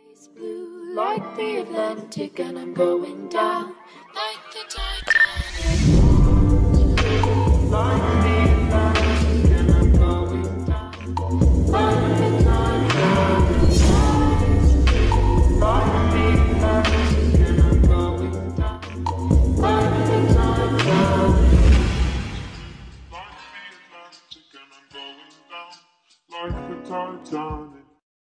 It's blue like the Atlantic, and I'm going down like the tide.